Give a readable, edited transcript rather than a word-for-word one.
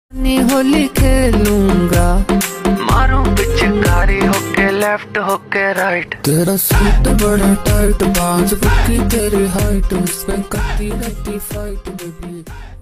होली खेलूंगा, मारूं पिचकारी होके लेफ्ट होके राइट। तेरा सूट बड़ा टाइट, 5 फुट की तेरी हाइट, उस पे करती रहती फाइट बेबी।